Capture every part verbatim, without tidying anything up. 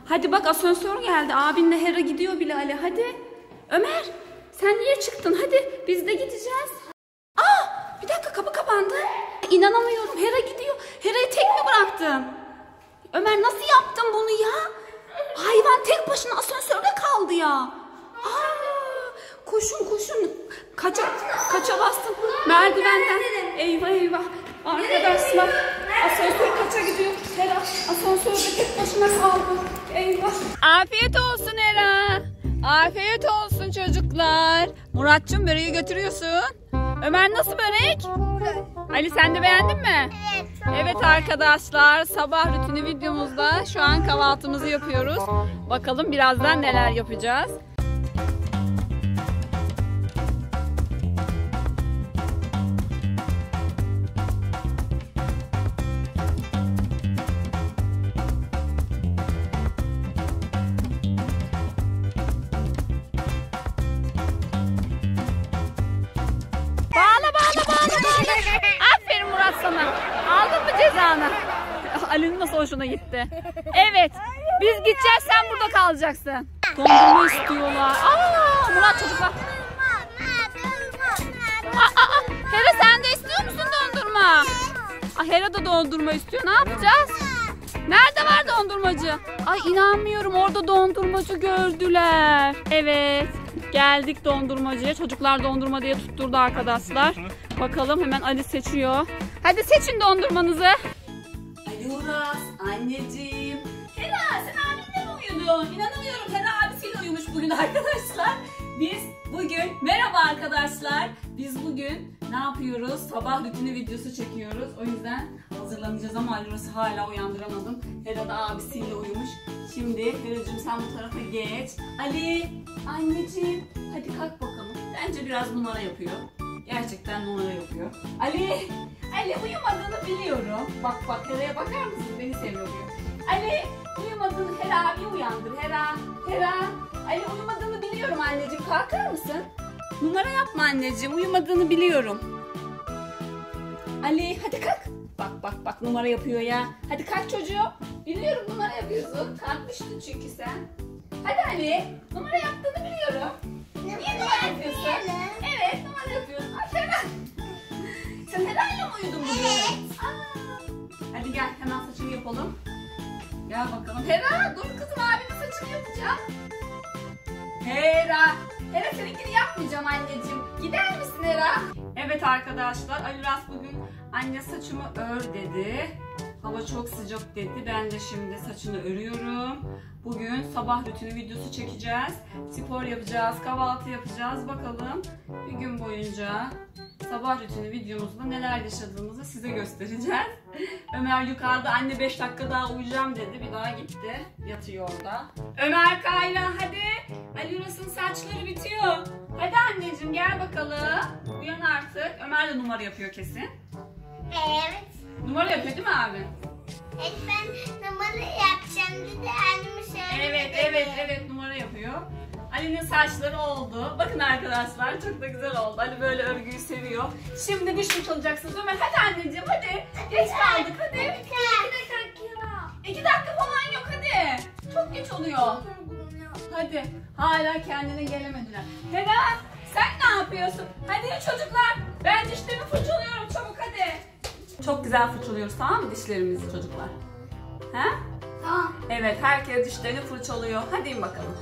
Hadi bak asansör geldi. Abinle Hera gidiyor bile Ali. Hadi. Ömer sen niye çıktın? Hadi biz de gideceğiz. Aa bir dakika kapı kapandı. İnanamıyorum. Hera gidiyor. Hera'yı tek mi bıraktın? Ömer nasıl yaptın bunu ya? Hayvan tek başına asansörde kaldı ya. Aa, koşun koşun. Kaça, kaça bastın? Merdivenden. Eyvah eyvah. Arkadaşlar asansör kaça gidiyor? Hera asansörde tek başına kaldı. Eyvah. Afiyet olsun Hera. Afiyet olsun çocuklar. Muratcığım böreği götürüyorsun. Ömer nasıl börek? Ali sen de beğendin mi? Evet. Evet arkadaşlar sabah rutini videomuzda şu an kahvaltımızı yapıyoruz. Bakalım birazdan neler yapacağız. Aferin Murat sana. Aldın mı cezanı? Ali'nin nasıl hoşuna gitti. Evet. Biz gideceğiz sen burada kalacaksın. Dondurma istiyorlar. Aa, Murat çocuklar. Aa, aa, Hera sen de istiyor musun dondurma? Aa, Hera da dondurma istiyor. Ne yapacağız? Nerede var dondurmacı? Ay inanmıyorum orada dondurmacı gördüler. Evet. Geldik dondurmacıya. Çocuklar dondurma diye tutturdu arkadaşlar. Bakalım hemen Ali seçiyor. Hadi seçin dondurmanızı. Ali Uras, anneciğim. Hera sen abinle mi uyudun? İnanamıyorum Hera abisiyle uyumuş bugün arkadaşlar. Biz bugün, merhaba arkadaşlar. Biz bugün ne yapıyoruz? Sabah rutini videosu çekiyoruz. O yüzden hazırlanacağız ama Ali Uras'ı hala uyandıramadım. Hera da abisiyle uyumuş. Şimdi Hera'cığım sen bu tarafa geç. Ali, anneciğim hadi kalk bakalım. Bence biraz numara yapıyor. Gerçekten numara yapıyor. Ali, Ali uyumadığını biliyorum. Bak bak Hera'ya bakar mısın? Beni seviyor diyor. Ali uyumadığını, Hera abi uyandır. Hera, Hera. Ali uyumadığını biliyorum anneciğim. Kalkar mısın? Numara yapma anneciğim. Uyumadığını biliyorum. Ali hadi kalk. Bak bak bak numara yapıyor ya. Hadi kalk çocuğum. Biliyorum numara yapıyorsun. Kalkmıştın çünkü sen. Hadi Ali. Numara yaptığını biliyorum. Niye numara yapıyorsun? Evet numara yapıyorsun. Ay Hera. Sen Hera'yla mı uyudun bugün? Evet. Aa. Hadi gel hemen saçını yapalım. Gel bakalım. Hera dur kızım abinin saçını yapacağım. Hera. Hera seninkini yapmayacağım anneciğim. Gider misin Hera? Evet arkadaşlar Ali Uras bugün anne saçımı ör dedi. Hava çok sıcak dedi. Ben de şimdi saçını örüyorum. Bugün sabah rutini videosu çekeceğiz. Spor yapacağız, kahvaltı yapacağız. Bakalım bir gün boyunca sabah rutini videomuzda neler yaşadığımızı size göstereceğiz. Ömer yukarıda anne beş dakika daha uyuyacağım dedi. Bir daha gitti. Yatıyor orada. Ömer Kayra hadi. Ali Uras'ın saçları bitiyor. Hadi anneciğim gel bakalım. Uyan artık. Ömer de numara yapıyor kesin. Evet. Numara yapıyor değil mi abi? Evet ben numara yapacağım dedi anneme söyledi. Evet evet evet numara yapıyor. Ali'nin saçları oldu. Bakın arkadaşlar çok da güzel oldu. Ali böyle örgüyü seviyor. Şimdi diş fırçalayacaksınız Ömer. Hadi anneciğim hadi. Geç kaldık hadi. İki dakika falan yok hadi. Çok geç oluyor. Hadi. Hala kendine gelemediler. Hera sen ne yapıyorsun? Hadi çocuklar. Ben dişlerimi fırçalıyorum çabuk hadi. Çok güzel fırçalıyoruz tamam mı dişlerimizi çocuklar? He? Tamam. Evet herkes dişlerini fırçalıyor. Hadi in bakalım.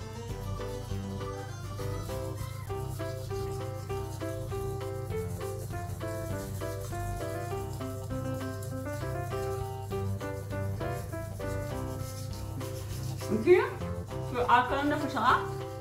Bakayım. Şu arkalarında fırçala.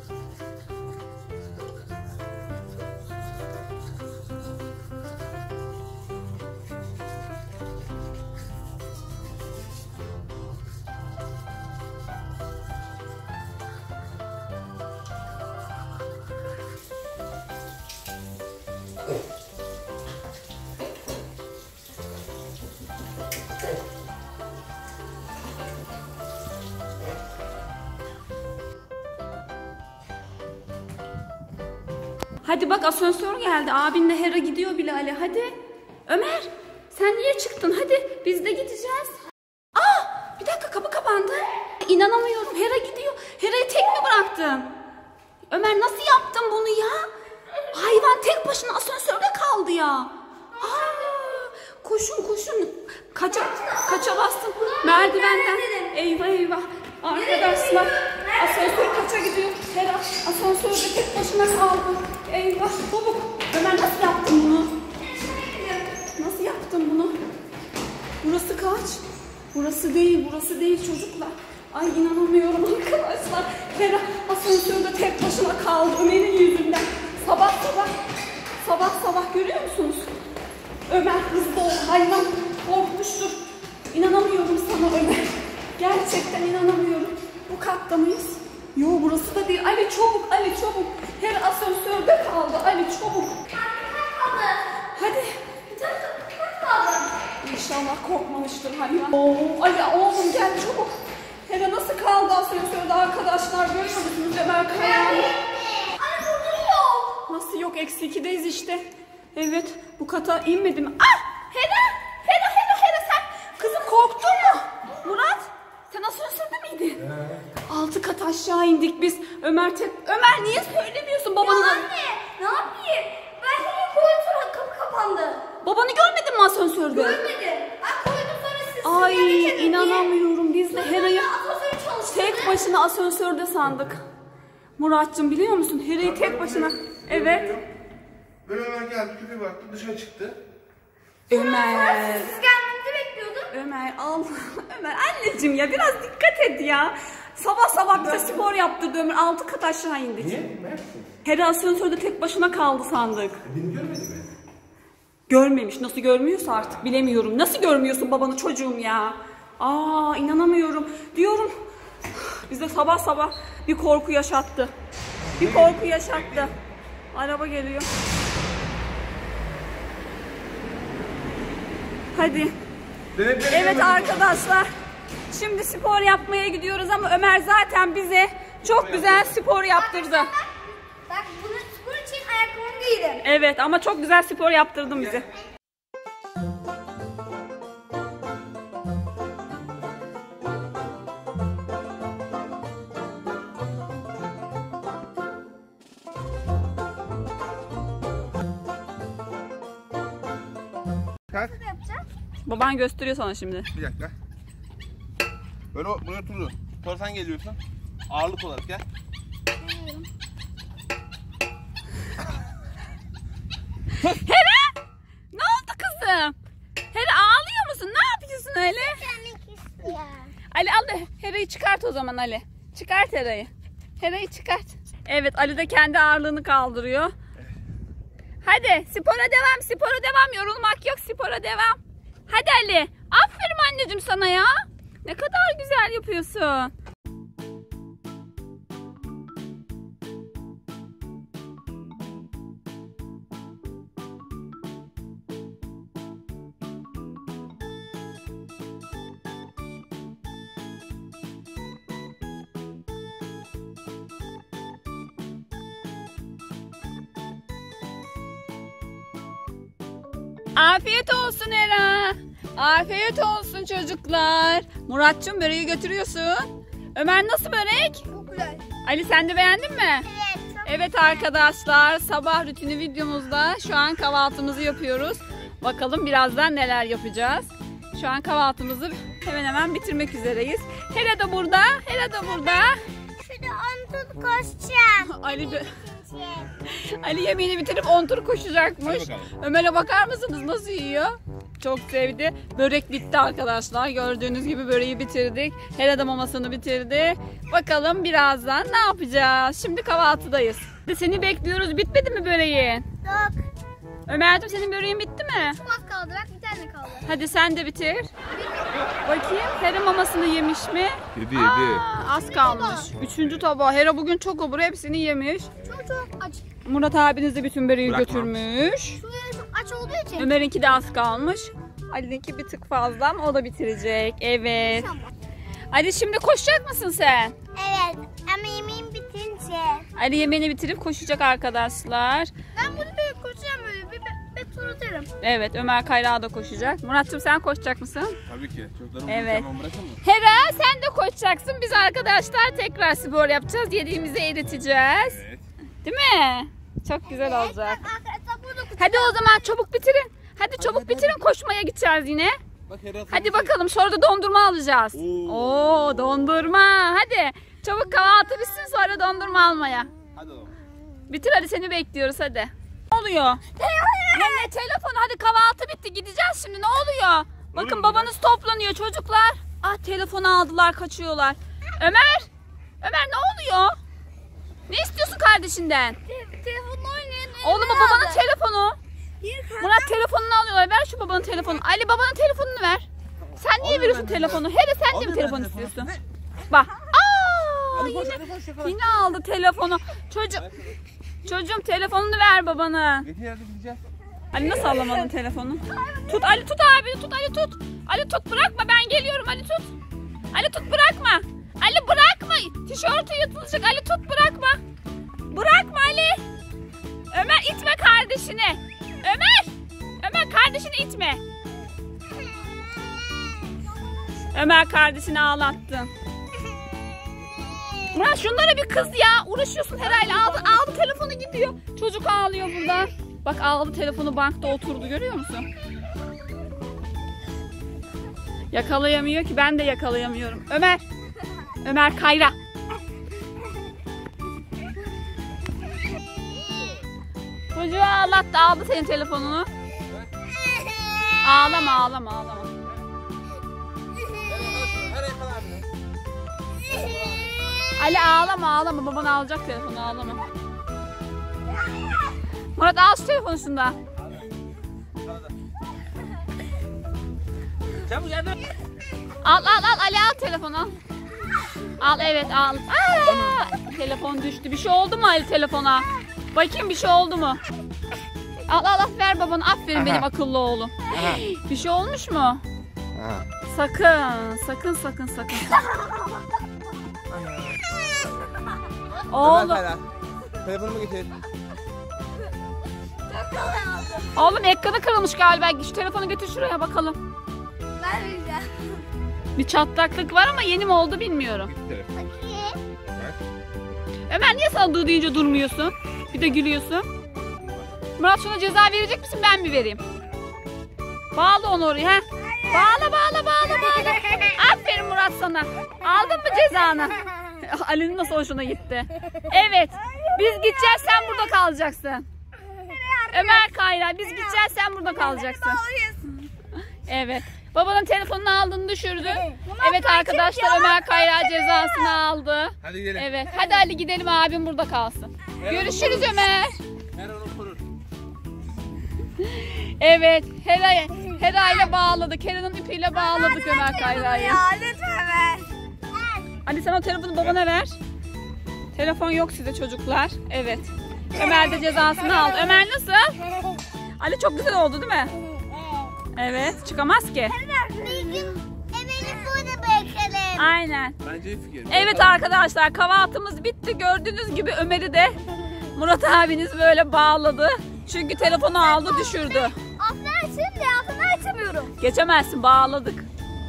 Hadi bak asansör geldi. Abinle Hera gidiyor bile Ali. Hadi. Ömer sen niye çıktın? Hadi biz de gideceğiz. Aa bir dakika kapı kapandı. İnanamıyorum. İnanamıyorum. Hera gidiyor. Hera'yı tek mi bıraktın? Ömer nasıl yaptın bunu ya? Hayvan tek başına asansörde kaldı ya. Aa, koşun koşun. Kaça, kaça bastın? Merdivenden. Eyvah eyvah. Arkadaşlar asansör kaça gidiyor? Hera asansörde tek başına kaldı. Eyvah. Çabuk. Ömer nasıl yaptın bunu? Nasıl yaptın bunu? Burası kaç? Burası değil, burası değil çocuklar. Ay inanamıyorum arkadaşlar. Hera asansörde tek başına kaldı Ömer'in yüzünden. Sabah sabah, sabah sabah görüyor musunuz? Ömer hızlı ol, hayvan korkmuştur. İnanamıyorum sana Ömer. Gerçekten inanamıyorum. Bu katta mıyız? Yo burası da değil. Ali çabuk, Ali çabuk. Hera asansörde kaldı. Ali çabuk. Hadi. İnşallah korkmamıştır hayvan. Oo, Ali oğlum gel çabuk. Hera nasıl kaldı asansörde arkadaşlar görüyor musunuz Ömer Kaya'yı? Nasıl yok eksi ikideyiz işte. Evet bu kata inmedim. Ah Hera Hera Hera Hera sen kızım korktun mu? Murat sen asansörde miydin? Ee. Altı kat aşağı indik biz. Ömer tek Ömer niye söylemiyorsun babanın? Anne ne yapayım? Ben seni koydum sonra kapı kapandı. Babanı görmedin mi asansörde? Görmedim. Ben koydum sonra siz. Ay inanamıyorum biz de Hera'yı tek başına asansörde sandık. Muratcığım biliyor musun Hera'yı tek başına. Evet. Ben Ömer geldi köpeği baktı dışarı çıktı. Ömer. Siz gelmenizi bekliyordum. Ömer al. Ömer anneciğim ya biraz dikkat et ya. Sabah sabah bize spor yaptırdı Ömer. Altı kat aşağı indik. Niye? Ne yaptın? Hera asansörde tek başına kaldı sandık. E, beni görmedi mi? Görmemiş. Nasıl görmüyorsa artık bilemiyorum. Nasıl görmüyorsun babanı çocuğum ya? Aa inanamıyorum. Diyorum. Bize sabah sabah bir korku yaşattı. Bir korku yaşattı. Araba geliyor. Hadi. Evet arkadaşlar. Şimdi spor yapmaya gidiyoruz ama Ömer zaten bize çok güzel spor yaptırdı. Bak bunu spor için ayakkabımı giydim. Evet ama çok güzel spor yaptırdın bize. Kalk. Ne yapacağız? Baban gösteriyor sana şimdi. Bir dakika. Böyle o- buraya otur. Sonra sen geliyorsun. Ağırlık olarak gel. Hera! Ne oldu kızım? Hera ağlıyor musun? Ne yapıyorsun öyle? Gelmek istiyorum. Ali al da Hera'yı çıkart o zaman Ali. Çıkart Hera'yı. Hera'yı çıkart. Evet Ali de kendi ağırlığını kaldırıyor. Hadi spora devam, spora devam. Yorulmak yok, spora devam. Hadi Ali. Aferin anneciğim sana ya. Ne kadar güzel yapıyorsun. Afiyet olsun Hera. Afiyet olsun çocuklar. Muratcığım böreği götürüyorsun. Ömer nasıl börek? Çok güzel. Ali sen de beğendin mi? Evet. Çok Evet arkadaşlar sabah rutini videomuzda şu an kahvaltımızı yapıyoruz. Bakalım birazdan neler yapacağız. Şu an kahvaltımızı hemen hemen bitirmek üzereyiz. Hera da burada. Hera da burada. Şurada on tur koşacağım. Ali de... Ali yemeğini bitirip on tur koşacakmış. Ömer'e bakar mısınız nasıl yiyor? Çok sevdi. Börek bitti arkadaşlar. Gördüğünüz gibi böreği bitirdik. Hera da mamasını bitirdi. Bakalım birazdan ne yapacağız? Şimdi kahvaltıdayız. Seni bekliyoruz. Bitmedi mi böreğin? Yok. Ömer'cim senin böreğin bitti mi? Çok az kaldı. Bak bir tane kaldı. Hadi sen de bitir. Bakayım Hera mamasını yemiş mi? Yedi Aa, az kalmış. Üçüncü tabağı. Hera bugün çok obur. Hepsini yemiş. Çok çok aç. Murat abiniz de bütün böreği Bırakma. götürmüş. Şuraya çok aç olduğu için. Ömer'inki de az kalmış. Ali'ninki bir tık fazla ama o da bitirecek. Evet. Ali şimdi koşacak mısın sen? Evet. Ama yemeğim bitince. Ali yemeğini bitirip koşacak arkadaşlar. Ben bunu böyle koşacağım böyle. Bir, bir, bir tur atarım. Evet, Ömer Kayra da koşacak. Murat'cığım sen koşacak mısın? Tabii ki. Çocuklarımı Evet. hemen bırakın mı? Hera sen de koşacaksın. Biz arkadaşlar tekrar spor yapacağız. Yediğimizi eriteceğiz. Evet. Değil mi? Çok güzel olacak. Hadi o zaman çabuk bitirin. Hadi çabuk bitirin, koşmaya gideceğiz yine. Bak Hera. Hadi bakalım, sonra da dondurma alacağız. Oo. Oo, dondurma. Hadi çabuk kahvaltı bitsin, sonra dondurma almaya. Hadi oğlum. Bitir hadi, seni bekliyoruz hadi. Ne oluyor? Ne, ne telefonu? Hadi kahvaltı bitti, gideceğiz şimdi. Ne oluyor? Bakın Oluyor babanız toplanıyor çocuklar. Ah, telefonu aldılar, kaçıyorlar. Ömer! Ömer ne oluyor? Ne istiyorsun kardeşinden? Telefonla oynayın. Oğlum o babanın telefonu. Murat telefonunu alıyorlar. Ver şu babanın telefonunu. Ali babanın telefonunu ver. Sen niye Alayım veriyorsun ben de. telefonu? Hele sen de mi Alayım telefon ben telefonu. istiyorsun? Bak. Aa, Hadi koş, yine, hadi koş, yakala. yine aldı telefonu. Çocuk, çocuğum telefonunu ver babana. Getir hadi gideceğiz. Ali nasıl alamadın telefonu? Tut Ali, tut abi, tut Ali, tut. Ali tut, bırakma, ben geliyorum, Ali tut. Ali tut, bırakma. Ali bırakma. Tişörtü yırtılacak. Ali tut, bırakma. Bırakma Ali. Ömer itme kardeşini. Ömer. Ömer kardeşini itme. Ömer kardeşini ağlattın. Murat şunlara bir kız ya. Uğraşıyorsun herhalde. Aldı, aldı telefonu gidiyor. Çocuk ağlıyor burada. Bak aldı telefonu, bankta oturdu, görüyor musun? Yakalayamıyor ki, ben de yakalayamıyorum. Ömer. Ömer Kayra. Çocuğu ağlattı, aldı senin telefonunu. Ağlama ağlama ağlama. Hera yakala abi. Ali ağlama ağlama, baban alacak telefonu, ağlama. Murat al şu telefonu şundan. Çabuk yardım. Al al al Ali, al telefonu al. Al evet al. Aa, telefon düştü. Bir şey oldu mu Ali telefona? Bakayım bir şey oldu mu? Al al al, ver babana. Aferin Aha. benim akıllı oğlum. Aha. Bir şey olmuş mu? Aha. Sakın sakın sakın sakın. Ömer Oğlum, Kayra. Telefonumu getir. oğlum ekranı kırılmış galiba. Şu telefonu götür şuraya bakalım. Vermeyeceğim. Bir çatlaklık var ama yeni mi oldu bilmiyorum. Getir. Bakayım. Ömer niye sana dur deyince durmuyorsun? Bir de gülüyorsun. Murat şuna ceza verecek misin, ben mi vereyim? Bağla onu oraya. He? Bağla bağla bağla bağla. Aferin Murat sana. Aldın mı cezanı? Ali'nin nasıl hoşuna gitti. Evet. Biz gideceğiz, sen burada kalacaksın. Ömer Kayra, biz gideceğiz, sen burada kalacaksın. Evet. Babanın telefonunu aldığını düşürdü. Evet arkadaşlar, Ömer Kayra cezasını aldı. Hadi gidelim. Evet. Hadi Ali gidelim, abim burada kalsın. Görüşürüz Ömer. Hera onu korur. Evet. Hera, Hera ile bağladık. Hera'nın ipiyle bağladık Ömer Kayra'yı. Ya lütfen ver. Ali sen o telefonu babana ver. Telefon yok size çocuklar. Evet. Ömer de cezasını aldı. Ömer nasıl? Ali çok güzel oldu değil mi? Evet. Çıkamaz ki. Bir gün Emel'i burada bırakalım. Aynen. Bence iyi fikir. Evet arkadaşlar, kahvaltımız bitti. Gördüğünüz gibi Ömer'i de Murat abiniz böyle bağladı. Çünkü telefonu aldı, düşürdü. Aslında şimdi aslında açamıyorum. Geçemezsin, bağladık.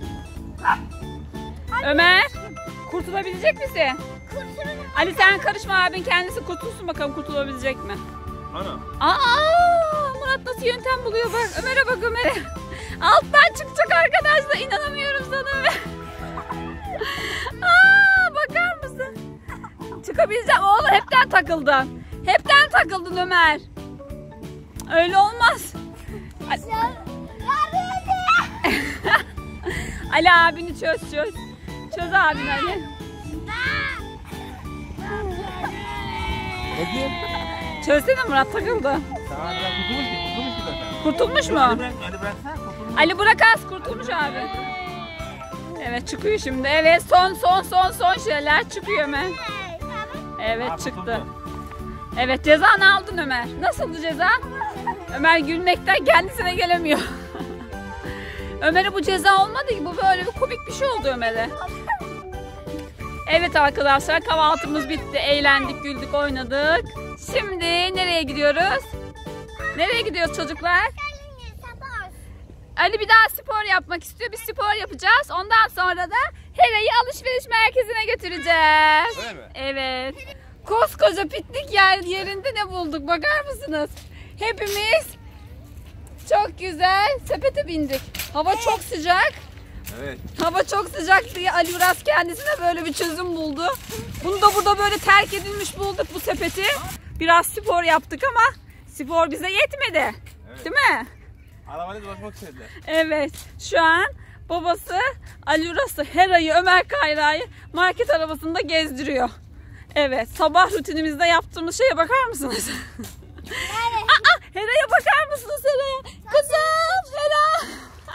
Ömer, kurtulabilecek misin? Kurtulun. Ali sen karışma, abin kendisi kurtulsun, bakalım kurtulabilecek mi? Ana. Aa, Murat nasıl yöntem buluyor bak. Ömer'e bak, Ömer'e. Alttan çıkacak arkadaşlar, inanamıyorum sana Ömer. Aa, bakar mısın? Çıkabileceğim oğlum, hepten takıldın. Hepten takıldın Ömer. Öyle olmaz. Ali abini çöz çöz. Çöz abini Ali. Bakayım. Çözsene, Murat takıldı. Tamam ben kurtulmuş ki. Kurtulmuş ki zaten. Kurtulmuş mu? Hadi bırak. Hadi bıraksana. Kurtulmuş. Ali bırak az, kurtulmuş abi. Evet çıkıyor şimdi. Evet son son son son şeyler çıkıyor Ömer. Evet Aa, çıktı. kurtuldu. Evet cezanı aldın Ömer. Nasıldı ceza? Ömer gülmekten kendisine gelemiyor. Ömer'e bu ceza olmadı ki, bu böyle bir komik bir şey oldu Ömer'e. Evet arkadaşlar, kahvaltımız bitti. Eğlendik, güldük, oynadık. Şimdi nereye gidiyoruz? Nereye gidiyoruz çocuklar? Ali bir daha spor yapmak istiyor. Biz spor yapacağız. Ondan sonra da Hera'yı alışveriş merkezine götüreceğiz. Öyle mi? Evet. Koskoca piknik yer yerinde ne bulduk bakar mısınız? Hepimiz çok güzel sepete bindik. Hava çok sıcak. Evet. Hava çok sıcak diye Ali Uras kendisine böyle bir çözüm buldu. Bunu da burada böyle terk edilmiş bulduk bu sepeti. Biraz spor yaptık ama spor bize yetmedi. Evet. Değil mi? Arabayla dolaşmak istediler. Evet. Şu an babası Ali Uras'ı, Hera'yı, Ömer Kayra'yı market arabasında gezdiriyor. Evet. Sabah rutinimizde yaptığımız şeye bakar mısınız? Aa, Hera'ya bakar mısınız Hera'ya? Kızım Hera.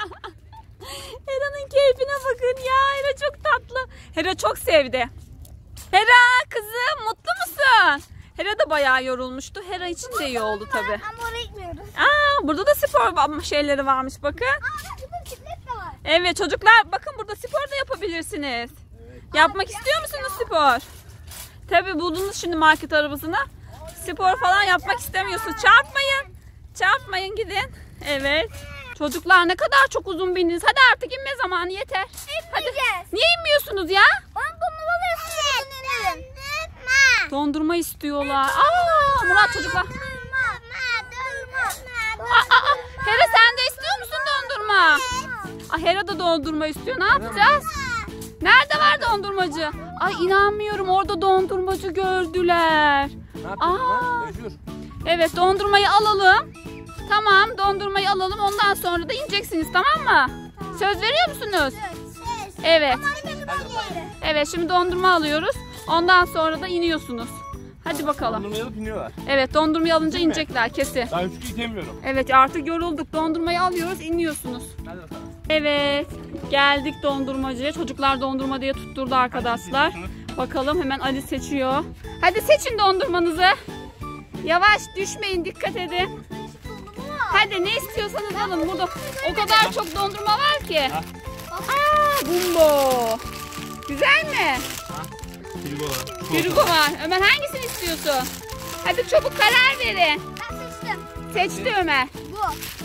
Hera'nın keyfine bakın ya. Hera çok tatlı. Hera çok sevdi. Hera kızım mutlu musun? Hera da bayağı yorulmuştu. Hera için de iyi oldu tabii. Ama oraya gitmiyoruz. Aa, burada da spor şeyleri varmış bakın. Aa, burada bisiklet de var. Evet çocuklar bakın burada spor da yapabilirsiniz. Yapmak istiyor musunuz spor? Tabii buldunuz şimdi market arabasına. Spor falan yapmak istemiyorsunuz. Çarpmayın. Çarpmayın gidin. Evet. Çocuklar ne kadar çok uzun bindiniz. Hadi artık inme zamanı yeter. Hadi. İnmeyeceğiz. Niye inmiyorsunuz ya? Ben dondurma istiyorum. Dondurma. Dondurma istiyorlar. Aa, Murat çocuklar. Dondurma. Dondurma. Aa, aa, Hera sen de istiyor musun dondurma? Aa, Hera da dondurma istiyor. Ne yapacağız? Nerede var dondurmacı? Ay inanmıyorum orada dondurmacı gördüler. Ne yapıyorsun Aa. lan? Meşhur. Evet dondurmayı alalım. Tamam dondurmayı alalım ondan sonra da ineceksiniz tamam mı? Söz veriyor musunuz? Evet. Evet şimdi dondurma alıyoruz. Ondan sonra da iniyorsunuz. Hhadi bakalım. Dondurmayı alıp iniyorlar. Evet dondurmayı alınca Değil mi? inecekler kesin. Daha üç itemiyorum. Evet artık yorulduk. Dondurmayı alıyoruz iniyorsunuz. Hadi bakalım. Evet geldik dondurmacıya. Çocuklar dondurma diye tutturdu arkadaşlar. Bakalım hemen Ali seçiyor. Hadi seçin dondurmanızı. Yavaş düşmeyin dikkat edin. Hadi ne istiyorsanız alın. Burada o kadar çok dondurma var ki. Aa bumbo. Güzel mi? Frigo var. Frigo var. Ömer hangisini istiyorsun? Hadi çabuk karar verin. Ben seçtim. Seçti Ömer. Bu.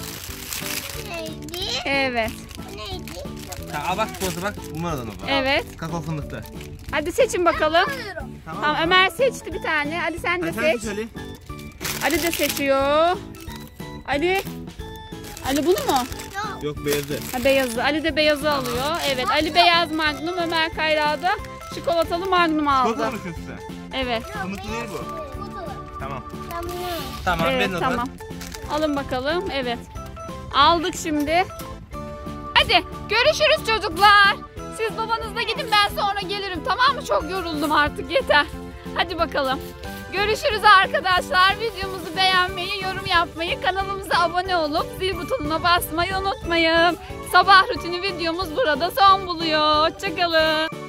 Neydi? Evet. Bu neydi? Ha, al bak çikolata bak. Bunlardan o. Evet. Kakao fındıklı. Hadi seçin bakalım. Alıyorum. Tamam Ömer seçti bir tane. Hadi sen de Hadi sen seç. seç Ali. Ali de seçiyor. Ali. Ali bunu mu? Yok. Yok beyazı. Ha beyazı. Ali de beyazı alıyor. Evet Ali beyaz magnum. Ömer Kayra da çikolatalı magnum aldı. Çikolata mı istiyorsun sen? Evet. Fındıklı değil bu. Tamam. Tamam. Tamam Evet benim o zaman. tamam. Alın bakalım. Evet. Aldık şimdi. Hadi görüşürüz çocuklar. Siz babanızla gidin ben sonra gelirim tamam mı? Çok yoruldum artık yeter. Hadi bakalım. Görüşürüz arkadaşlar. Videomuzu beğenmeyi, yorum yapmayı, kanalımıza abone olup zil butonuna basmayı unutmayın. Sabah rutini videomuz burada son buluyor. Hoşçakalın.